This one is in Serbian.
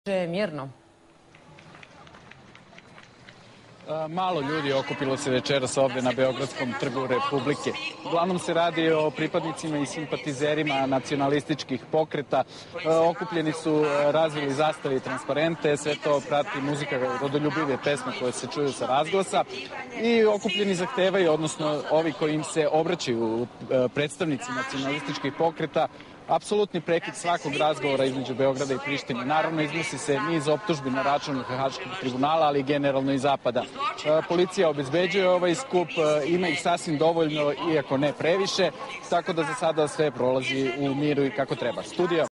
Mirno. Malo ljudi okupilo se večeras ovde na Beogradskom trgu Republike. Uglavnom se radi o pripadnicima i simpatizerima nacionalističkih pokreta. Okupljeni su, razvili zastave i transparente, sve to prati muzika rodoljubive pesme koje se čuju sa razglasa i okupljeni zahtevaju, odnosno ovi koji im se obraćaju predstavnici nacionalističkih pokreta, apsolutni prekid svakog razgovora između Beograda i Prištine. Naravno, iznosi se niz optužbi na račun Haškog tribunala, ali generalno i Zapada. Policija obezbeđuje ovaj skup, ima ih sasvim dovoljno, iako ne previše, tako da za sada sve prolazi u miru i kako treba. Studio.